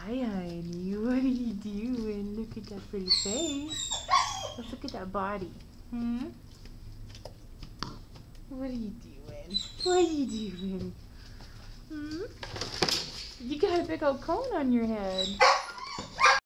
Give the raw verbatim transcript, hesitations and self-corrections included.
Hi, honey. What are you doing? Look at that pretty face. Let's look at that body. Hmm? What are you doing? What are you doing? Hmm? You got a big old cone on your head.